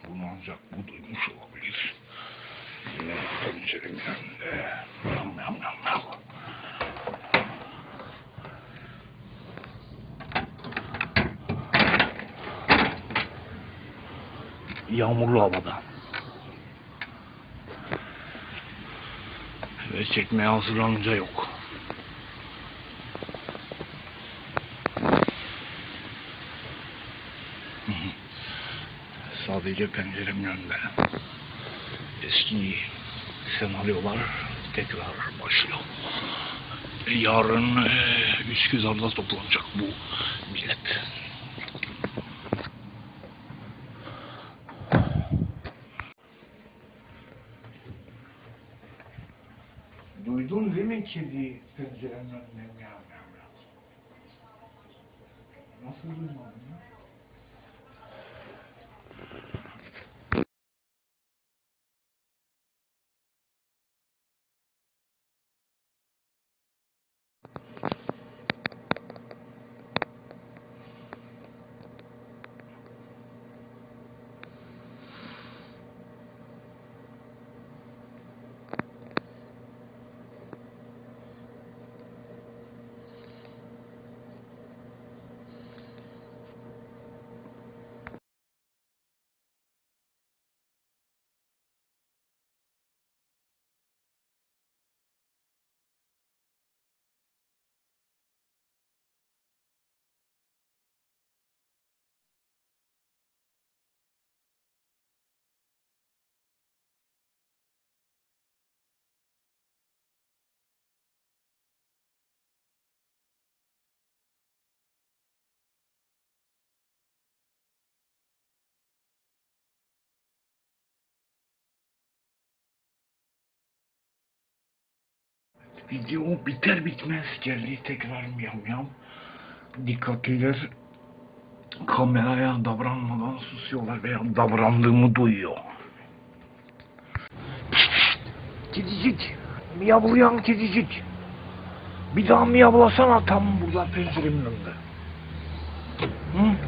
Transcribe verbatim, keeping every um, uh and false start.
Bunu ancak bu duymuş olabilir. Yine penceremin önünde. Yam yam yam yam. Yağmurlu havada. Ve çekmeye hazırlanınca yok. Sadece penceremin önünde. Eski senaryolar tekrar başlıyor. Yarın e, Üsküdar'da toplanacak bu millet. Duydun değil mi kedi pencerenin önünde miyav miyav miyav? Nasıl duymadın ya? Video biter bitmez geldi tekrar miyav miyav. Dikkatliler kameraya davranmadan susuyorlar veya davrandığımı duyuyor. Kedicik, miyavlayan kedicik. Bir daha miyavlasana tam burada penceremin önünde. Hı?